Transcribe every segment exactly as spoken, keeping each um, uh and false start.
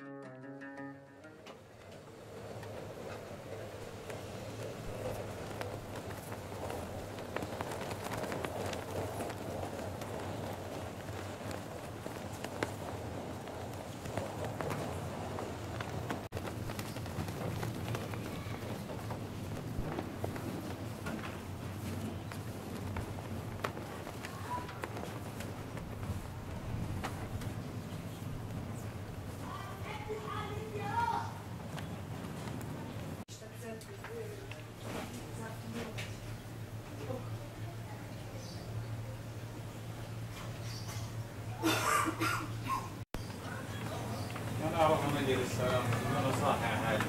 أنا أروح مجلس السلام أنا صاحي يا حاج.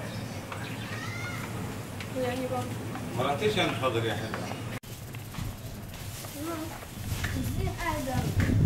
يعني بقى مراتيش أنا حاضر يا حاج. زين أقدر.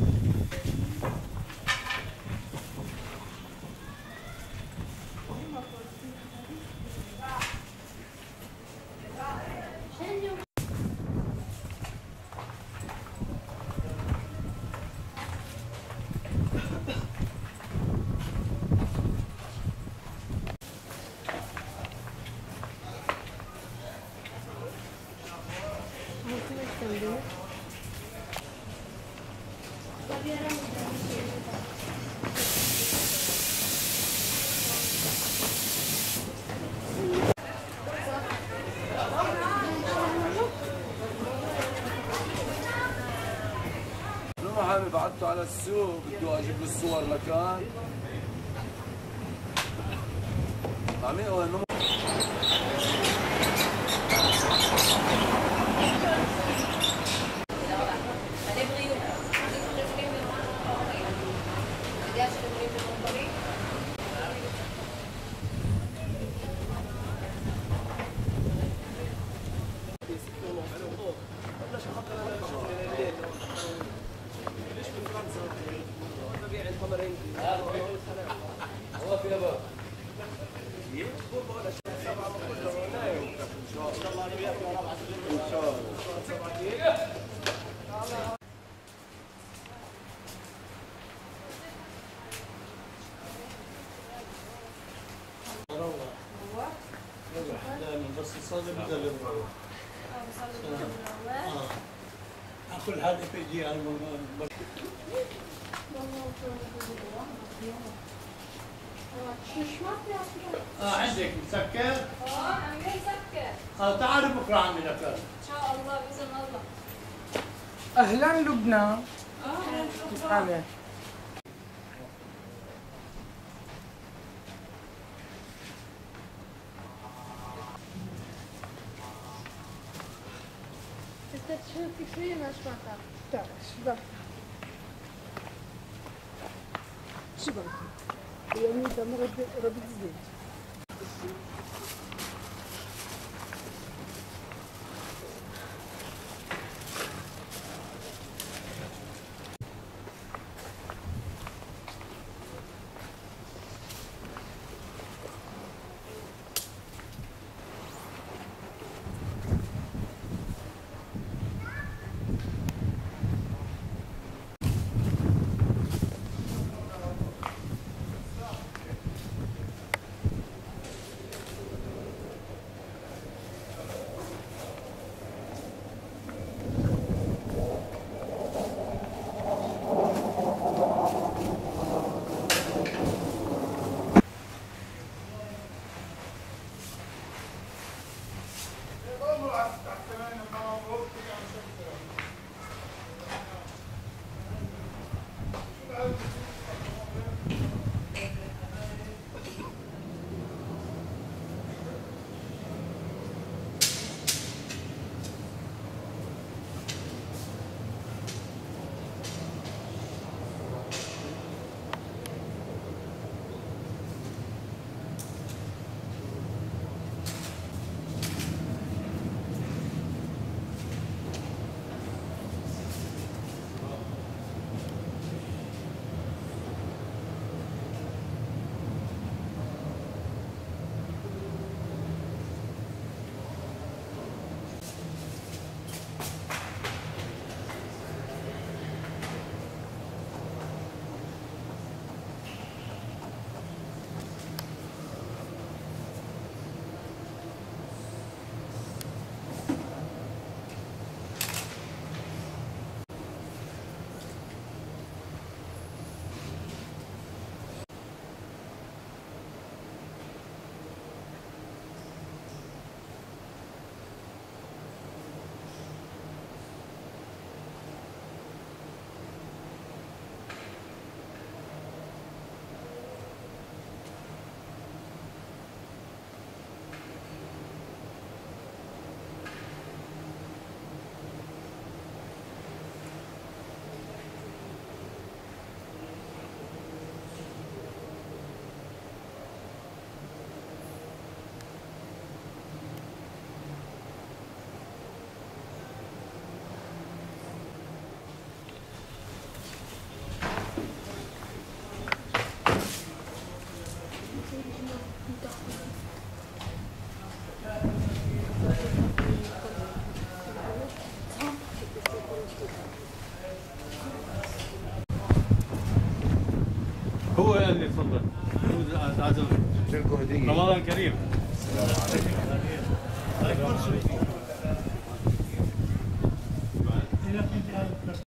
عمي بعته على السوق بده اجيب له الصور لكان عمي هو انه بس الصادق بدل الروح. اه كل حاجه بيجي على المنبر. اه عندك مسكر؟ اه عم مسكر. اه تعالي بكره عمي لك. ان شاء الله باذن الله. اهلا لبنى. اه كيف حالك؟ انت تشوفي شوي ما سمعتها. تعال شباب شباب يعني انت مرض ربط زيت. هو اللي تفضل. هو عازم. رمضان كريم. السلام عليكم.